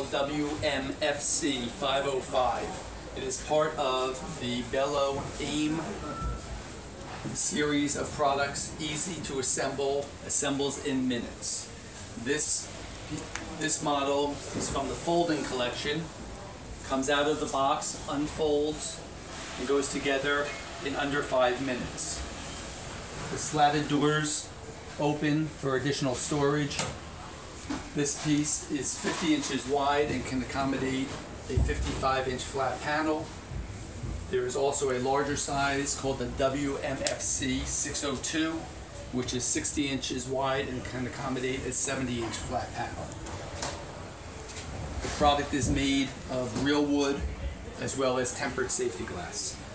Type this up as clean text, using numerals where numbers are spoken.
WMFC505. It is part of the Bello AIM series of products, easy to assemble, assembles in minutes. This model is from the folding collection, comes out of the box, unfolds, and goes together in under 5 minutes. The slatted doors open for additional storage. This piece is 50 inches wide and can accommodate a 55-inch flat panel. There is also a larger size called the WMFC505, which is 60 inches wide and can accommodate a 70-inch flat panel. The product is made of real wood as well as tempered safety glass.